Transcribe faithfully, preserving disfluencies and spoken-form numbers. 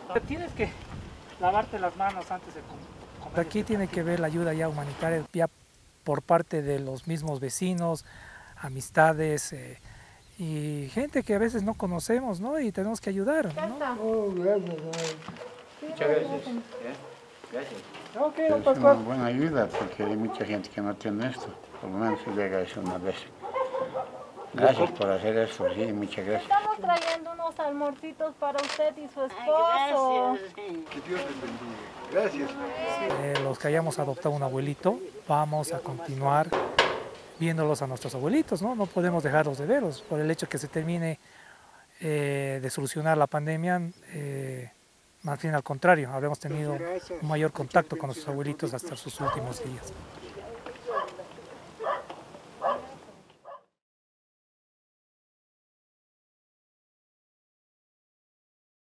Tienes que lavarte las manos antes de comer. Aquí tiene que ver la ayuda ya humanitaria ya por parte de los mismos vecinos, amistades eh, y gente que a veces no conocemos, ¿no? Y tenemos que ayudar, ¿no? Oh, gracias. Muchas gracias. Gracias. Okay, Es una buena ayuda porque hay mucha gente que no tiene esto. Por lo menos se llega a eso una vez. Gracias por hacer esto, sí, muchas gracias. Estamos trayendo unos almuercitos para usted y su esposo. Que Dios les bendiga. Gracias. Eh, los que hayamos adoptado un abuelito, vamos a continuar viéndolos a nuestros abuelitos, ¿no? No podemos dejarlos de verlos. Por el hecho que se termine eh, de solucionar la pandemia, eh, más bien al contrario, habremos tenido un mayor contacto con nuestros abuelitos hasta sus últimos días.